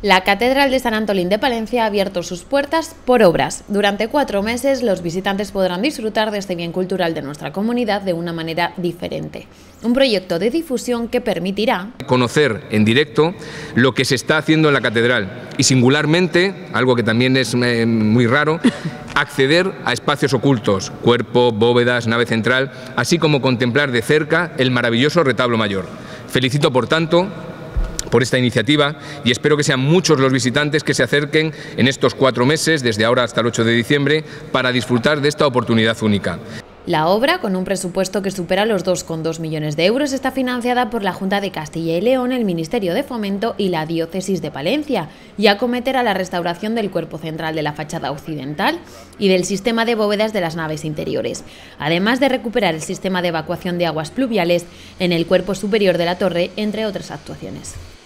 La Catedral de San Antolín de Palencia ha abierto sus puertas por obras. Durante 4 meses los visitantes podrán disfrutar de este bien cultural de nuestra comunidad de una manera diferente. Un proyecto de difusión que permitirá conocer en directo lo que se está haciendo en la catedral y singularmente, algo que también es muy raro, acceder a espacios ocultos, cuerpo, bóvedas, nave central, así como contemplar de cerca el maravilloso retablo mayor. Felicito, por tanto, por esta iniciativa y espero que sean muchos los visitantes que se acerquen en estos 4 meses, desde ahora hasta el 8 de diciembre, para disfrutar de esta oportunidad única. La obra, con un presupuesto que supera los 2,2 millones de euros, está financiada por la Junta de Castilla y León, el Ministerio de Fomento y la Diócesis de Palencia, y acometerá la restauración del cuerpo central de la fachada occidental y del sistema de bóvedas de las naves interiores, además de recuperar el sistema de evacuación de aguas pluviales en el cuerpo superior de la torre, entre otras actuaciones.